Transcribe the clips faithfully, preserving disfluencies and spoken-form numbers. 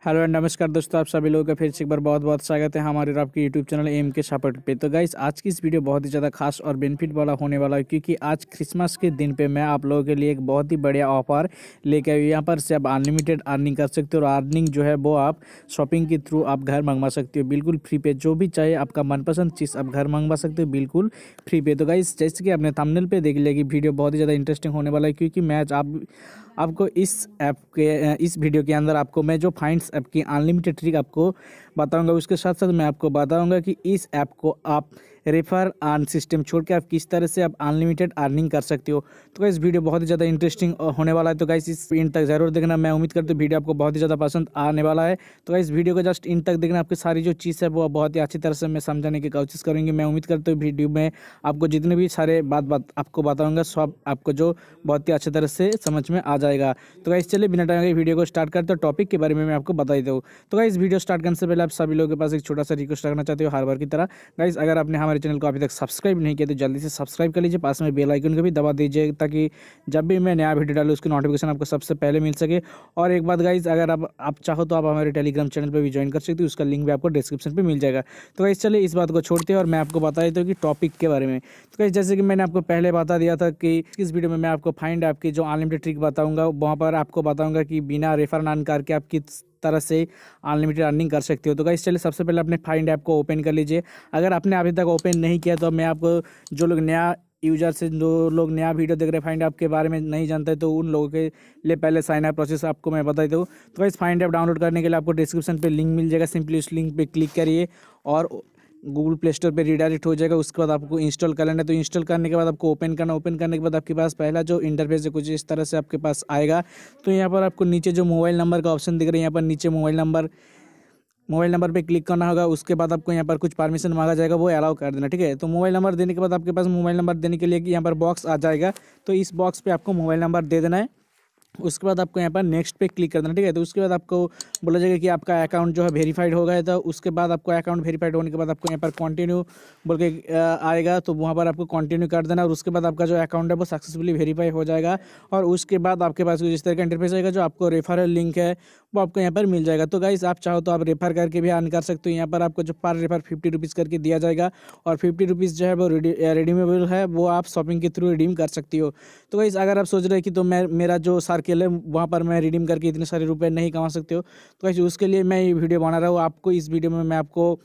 Hello and नमस्कार दोस्तों, आप सभी लोगों का फिर से एक बार बहुत बहुत स्वागत है हमारे और आपके YouTube channel M K support पे। तो गाइस, आज की इस वीडियो बहुत ही ज़्यादा खास और बेनिफिट वाला होने वाला है, क्योंकि आज क्रिसमस के दिन पे मैं आप लोगों के लिए एक बहुत ही बढ़िया ऑफर लेके आई हूँ। यहाँ पर से आप अनलिमिटेड अर्निंग कर सकते हो और अर्निंग जो है वो आप शॉपिंग के थ्रू आप घर मंगवा सकते हो बिल्कुल फ्री पे। जो भी चाहे आपका मनपसंद चीज़ आप घर मंगवा सकते हो बिल्कुल फ्री पे। तो गाइस, जैसे कि आपने थंबनेल पे देख लिया कि वीडियो बहुत ही ज़्यादा इंटरेस्टिंग होने वाला है, क्योंकि मैं आज आप आपको इस ऐप के इस वीडियो के अंदर आपको मैं जो फाइंड्स ऐप की अनलिमिटेड ट्रिक आपको बताऊंगा, उसके साथ साथ मैं आपको बताऊंगा कि इस ऐप को आप रेफर अर्न सिस्टम छोड़ के आप किस तरह से आप अनलिमिटेड अर्निंग कर सकते हो। तो गाइस, वीडियो बहुत ही ज़्यादा इंटरेस्टिंग होने वाला है। तो गाइस, इस इन तक ज़रूर देखना। मैं उम्मीद करता हूँ वीडियो आपको बहुत ही ज़्यादा पसंद आने वाला है। तो गाइस, वीडियो को जस्ट इन तक देखना। आपकी सारी जो चीज़ है वो बहुत ही अच्छी तरह से मैं समझाने की कोशिश करूँगी। मैं उम्मीद करता हूँ वीडियो में आपको जितने भी सारे बात बात आपको बताऊँगा सब आपको जो बहुत ही अच्छी तरह से समझ में आ जाएगा। तो गाइस, चलिए बिना टाइम के वीडियो को स्टार्ट करते हैं। टॉपिक के बारे में मैं आपको बता देता हूँ। तो गाइस, वीडियो स्टार्ट करने से पहले आप सभी लोगों के पास एक छोटा सा रिक्वेस्ट रखना चाहते हो हर बार की तरह। गाइस, अगर आपने हमारे चैनल को अभी तक सब्सक्राइब नहीं किया तो जल्दी से सब्सक्राइब कर लीजिए, पास में बेल आइकन को भी दबा दीजिए, ताकि जब भी मैं नया वीडियो डालूँ उसकी नोटिफिकेशन आपको सबसे पहले मिल सके। और एक बात गाइस, अगर आप आप चाहो तो आप हमारे टेलीग्राम चैनल पर भी ज्वाइन कर सकते हो, उसका लिंक भी आपको डिस्क्रिप्शन पर मिल जाएगा। तो गाइस, चलिए इस बात को छोड़ते हैं और मैं आपको बता देता हूँ कि टॉपिक के बारे में। तो गाइस, जैसे कि मैंने आपको पहले बता दिया था कि इस वीडियो में मैं आपको फाइंड ऐप की जो अनलिमिटेड ट्रिक बताऊंगा, वहाँ पर आपको बताऊंगा कि बिना रेफर अर्न करके आप किस तरह से अनलिमिटेड अर्निंग कर सकते हो। तो गाइस, चलिए सबसे पहले अपने फाइंड ऐप को ओपन कर लीजिए। अगर आपने अभी तक ओपन नहीं किया तो मैं आपको, जो लोग नया यूजर से जो लोग नया वीडियो देख रहे हैं फाइंड ऐप के बारे में नहीं जानते, तो उन लोगों के लिए पहले साइन अप प्रोसेस आपको मैं बता देता हूँ। तो गाइस, फाइंड ऐप डाउनलोड करने के लिए आपको डिस्क्रिप्शन पे लिंक मिल जाएगा, सिंपली उस लिंक पे क्लिक करिए और गूगल प्ले स्टोर पे रीडायरेक्ट हो जाएगा। उसके बाद आपको इंस्टॉल कर लेना है। तो इंस्टॉल करने के बाद आपको ओपन करना, ओपन करने के बाद आपके पास पहला जो इंटरफेस है कुछ इस तरह से आपके पास आएगा। तो यहाँ पर आपको नीचे जो मोबाइल नंबर का ऑप्शन दिख रहा है, यहाँ पर नीचे मोबाइल नंबर मोबाइल नंबर पे क्लिक करना होगा। उसके बाद आपको यहाँ पर कुछ परमिशन मांगा जाएगा, वो अलाउ कर देना, ठीक है। तो मोबाइल नंबर देने के बाद आपके पास मोबाइल नंबर देने के लिए यहाँ पर बॉक्स आ जाएगा। तो इस बॉक्स पे आपको मोबाइल नंबर दे देना है। उसके बाद आपको यहाँ पर नेक्स्ट पे क्लिक कर देना, ठीक है। तो उसके बाद आपको बोला जाएगा कि आपका अकाउंट जो है वेरीफाइड हो गया। तो उसके बाद आपको अकाउंट वेरीफाइड होने के बाद आपको यहाँ पर कंटिन्यू बोल के आएगा, तो वहाँ पर आपको कंटिन्यू कर देना। और उसके बाद आपका जो अकाउंट है वो सक्सेसफुली वेरीफाई हो जाएगा। और उसके बाद आपके पास इस तरह का इंटरफेस आएगा, जो आपको रेफरल लिंक है वो आपको यहाँ पर मिल जाएगा। तो गाइस, आप चाहो तो आप रेफर करके भी अर्न कर सकते हो। यहाँ पर आपको जो पर रेफर फिफ्टी रुपीज़ करके दिया जाएगा, और फिफ्टी रुपीज़ जो है वो रिडीमेबल है, वो आप शॉपिंग के थ्रू रिडीम कर सकती हो। तो गाइस, अगर आप सोच रहे हैं कि तो मैं मेरा जो सर्किल है वहाँ पर मैं रिडीम करके इतने सारे रुपए नहीं कमा सकते हो, तो गाइस उसके लिए मैं ये वीडियो बना रहा हूँ। आपको इस वीडियो में मैं आपको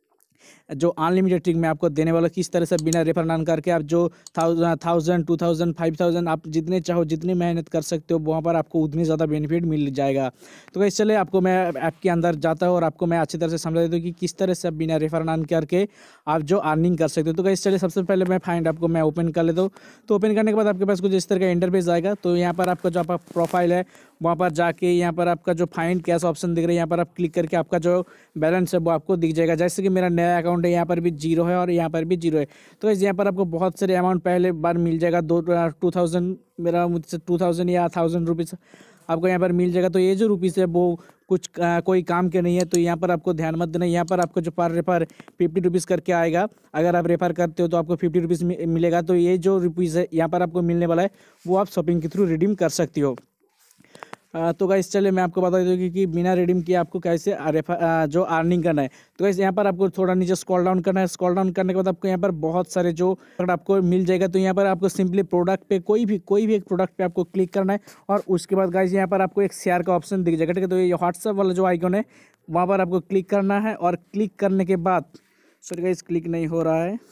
जो अनलिमिटेड ट्रिक मैं आपको देने वाला, किस तरह से बिना रेफर रन करके आप जो thousand thousand two thousand five thousand आप जितने चाहो जितनी मेहनत कर सकते हो, वहाँ पर आपको उतनी ज़्यादा बेनिफिट मिल जाएगा। तो गाइस, चले आपको मैं ऐप के अंदर जाता हूँ और आपको मैं अच्छी तरह से समझा देता हूँ कि किस तरह से आप बिना रेफर रन करके आप जो अर्निंग कर सकते हो। तो गाइस, चलिए सबसे पहले मैं फाइंड आपको मैं ओपन कर लेता हूँ। तो ओपन करने के बाद आपके पास कुछ इस तरह का इंटरफेस आएगा। तो यहाँ पर आपका जो आपका प्रोफाइल है वहाँ पर जाके यहाँ पर आपका जो फाइंड कैश ऑप्शन दिख रहा है, यहाँ पर आप क्लिक करके आपका जो बैलेंस है वो आपको दिख जाएगा। जैसे कि मेरा नया अकाउंट है, यहाँ पर भी जीरो है और यहाँ पर भी जीरो है। तो इस यहाँ पर आपको बहुत सारे अमाउंट पहले बार मिल जाएगा। दो टू थाउजेंड मेरा मुझसे टू थाउजेंड या थाउजेंड रुपीज़ आपको यहाँ पर मिल जाएगा। तो ये जो रुपीज़ है वो कुछ आ, कोई काम के नहीं है, तो यहाँ पर आपको ध्यान मत देना। यहाँ पर आपको जो पर रेफर फिफ्टी रुपीज़ करके आएगा, अगर आप रेफर करते हो तो आपको फिफ्टी रुपीज़ मिलेगा। तो ये जो रुपीज़ है यहाँ पर आपको मिलने वाला है, वो आप शॉपिंग के थ्रू रिडीम कर सकती हो। आ, तो गाइस, चले मैं आपको बता दूँ कि, कि बिना रिडीम किए आपको कैसे रेफर जो अर्निंग करना है। तो गाइस, यहाँ पर आपको थोड़ा नीचे स्क्रॉल डाउन करना है। स्क्रॉल डाउन करने के बाद आपको यहाँ पर बहुत सारे जो प्रोडक्ट आपको मिल जाएगा। तो यहाँ पर आपको सिंपली प्रोडक्ट पे कोई भी कोई भी एक प्रोडक्ट पे आपको क्लिक करना है, और उसके बाद गाइस यहाँ पर आपको एक शेयर का ऑप्शन दिख जाएगा, ठीक है। तो ये व्हाट्सएप वाला जो आइकन है वहाँ पर आपको क्लिक करना है, और क्लिक करने के बाद सॉरी गाइस क्लिक नहीं हो रहा है।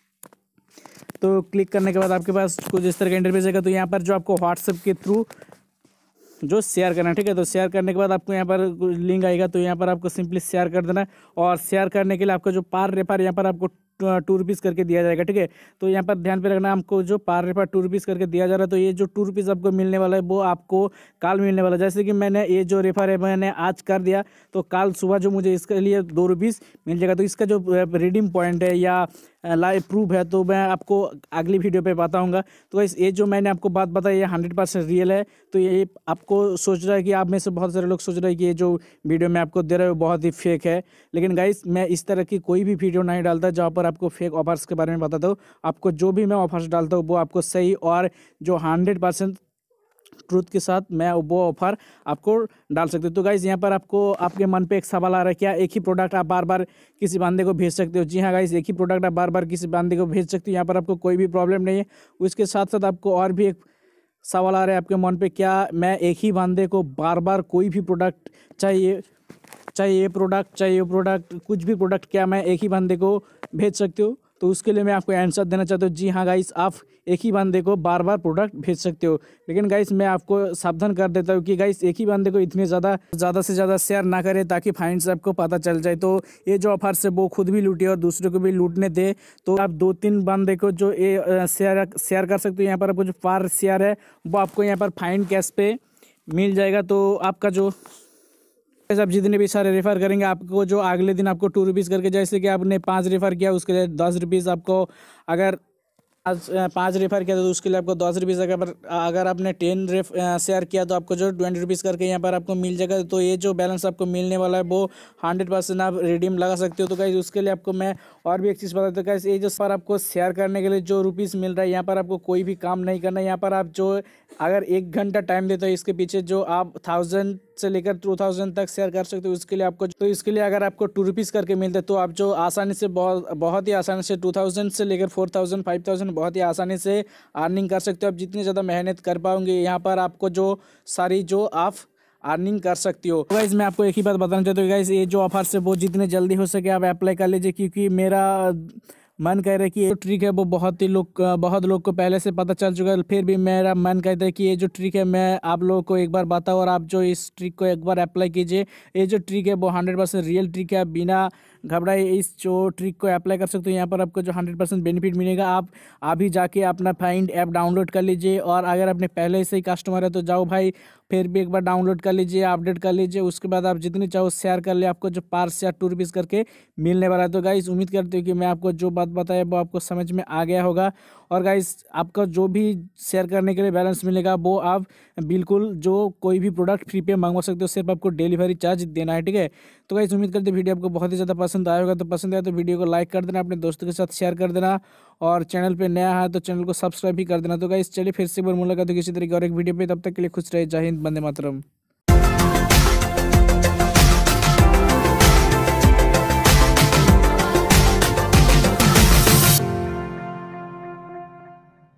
तो क्लिक करने के बाद आपके पास कुछ इस तरह का इंटरफेस आएगा। तो यहाँ पर जो आपको व्हाट्सएप के थ्रू जो शेयर करना है, ठीक है। तो शेयर करने के बाद आपको यहाँ पर लिंक आएगा, तो यहाँ पर आपको सिंपली शेयर कर देना है। और शेयर करने के लिए आपको जो पर रेफर यहाँ पर आपको टू रुपीज़ करके दिया जाएगा, ठीक है। तो यहाँ पर ध्यान पे रखना, हमको जो पर रेफर टू रुपीज़ करके दिया जा रहा है, तो ये जो टू रुपीज़ आपको मिलने वाला है वो आपको कल मिलने वाला है। जैसे कि मैंने ये जो रेफर है मैंने आज कर दिया, तो कल सुबह जो मुझे इसके लिए दो रुपीज़ मिल जाएगा। तो इसका जो रिडीम पॉइंट है या लाइव प्रूफ है तो मैं आपको अगली वीडियो पे बताऊंगा। तो गाइस, ये जो मैंने आपको बात बताई ये हंड्रेड परसेंट रियल है। तो ये आपको सोच रहा है कि आप में से बहुत सारे लोग सोच रहे हैं कि ये जो वीडियो मैं आपको दे रहा हूँ बहुत ही फेक है, लेकिन गाइस मैं इस तरह की कोई भी वीडियो नहीं डालता जहाँ पर आपको फेक ऑफर्स के बारे में बताता हूँ। आपको जो भी मैं ऑफर्स डालता हूँ वो आपको सही और जो हंड्रेड परसेंट ट्रूथ के साथ मैं वो ऑफर आपको डाल सकते हो। तो गाइज़ यहाँ पर आपको आपके मन पे एक सवाल आ रहा है, क्या एक ही प्रोडक्ट आप बार बार किसी बंदे को भेज सकते हो? जी हाँ गाइज़, एक ही प्रोडक्ट आप बार बार किसी बंदे को भेज सकते हो, यहाँ पर आपको कोई भी प्रॉब्लम नहीं है। उसके साथ साथ आपको और भी एक सवाल आ रहा है आपके मन पे, क्या मैं एक ही बंदे को बार बार कोई भी प्रोडक्ट, चाहिए चाहे ये प्रोडक्ट चाहे ये प्रोडक्ट कुछ भी प्रोडक्ट, क्या मैं एक ही बंदे को भेज सकते हो? तो उसके लिए मैं आपको आंसर देना चाहता हूँ, जी हाँ गाइस, आप एक ही बंदे को बार बार प्रोडक्ट भेज सकते हो। लेकिन गाइस मैं आपको सावधान कर देता हूँ कि गाइस एक ही बंदे को इतने ज़्यादा ज़्यादा से ज़्यादा शेयर ना करें, ताकि फाइनेंस आपको पता चल जाए। तो ये जो ऑफर से वो खुद भी लूटे और दूसरे को भी लूटने दे। तो आप दो तीन बंदे को जो ये शेयर शेयर कर सकते हो। यहाँ पर आपको जो पार शेयर है वो आपको यहाँ पर फाइन कैश पे मिल जाएगा। तो आपका जो आप जितने भी सारे रेफ़र करेंगे, आपको जो अगले दिन आपको टू रुपीज़ करके, जैसे कि आपने पाँच रेफ़र किया उसके लिए दस रुपीज़ आपको, अगर आज पाँच रेफ़र किया तो उसके लिए आपको दस रुपीज़, अगर अगर आपने टेन रेफ शेयर किया तो आपको जो ट्वेंटी रुपीज़ करके यहाँ पर आपको मिल जाएगा। तो ये जो बैलेंस आपको मिलने वाला है वो हंड्रेड परसेंट आप रिडीम लगा सकते हो। तो गाइस उसके लिए आपको मैं और भी एक चीज़ बता देता हूँ गाइस, ये जो पर आपको शेयर करने के लिए जो रुपीज़ मिल रहा है, यहाँ पर आपको कोई भी काम नहीं करना है। यहाँ पर आप जो अगर एक घंटा टाइम देते हो, इसके पीछे जो आप थाउजेंड से लेकर टू थाउजेंड तक शेयर कर सकते हो। उसके लिए आपको तो इसके लिए अगर आपको टू रुपीज़ करके मिलता है तो आप जो आसानी से बहुत बहुत ही आसानी से टू थाउजेंड से लेकर फोर थाउजेंड फाइव थाउजेंड बहुत ही आसानी से अर्निंग कर सकते हो। आप जितनी ज़्यादा मेहनत कर पाओगे, यहाँ पर आपको जो सारी जो आप अर्निंग कर सकती हो। गाइस मैं आपको एक ही बात बताना चाहता हूँ गाइस, ये जो ऑफर से वो जितने जल्दी हो सके आप अप्लाई कर लीजिए, क्योंकि मेरा मन कह रहा है कि ये जो ट्रिक है वो बहुत ही लोग बहुत लोग को पहले से पता चल चुका है। फिर भी मेरा मन कहता है कि ये जो ट्रिक है मैं आप लोगों को एक बार बताऊँ और आप जो इस ट्रिक को एक बार अप्लाई कीजिए। ये जो ट्रिक है वो हंड्रेड परसेंट रियल ट्रिक है। बिना घबराए इस जो ट्रिक को अप्लाई कर सकते हो। यहाँ पर आपको जो हंड्रेड परसेंट बेनिफिट मिलेगा। आप अभी जाके अपना फाइंड ऐप डाउनलोड कर लीजिए, और अगर अपने पहले से ही कस्टमर है तो जाओ भाई फिर भी एक बार डाउनलोड कर लीजिए, अपडेट कर लीजिए। उसके बाद आप जितनी चाहो शेयर कर ले, आपको जो पार शेयर टू रुपीज़ करके मिलने वाला है। तो गाइस उम्मीद करते हो कि मैं आपको जो बात बताया वो आपको समझ में आ गया होगा। और गाइस आपका जो भी शेयर करने के लिए बैलेंस मिलेगा वो आप बिल्कुल जो कोई भी प्रोडक्ट फ्री पे मंगवा सकते हो, सिर्फ आपको डिलीवरी चार्ज देना है, ठीक है। तो गाइस उम्मीद करते वीडियो आपको बहुत ही ज़्यादा पसंद आया होगा। तो पसंद आया तो वीडियो को लाइक कर देना, अपने दोस्तों के साथ शेयर कर देना, और चैनल पे नया है तो चैनल को सब्सक्राइब भी कर देना। तो गाइस चलिए फिर से एक बार मुलाकात होगी किसी तरीके और एक वीडियो पे, तब तक के लिए खुश रहे। जय हिंद, वंदे मातरम।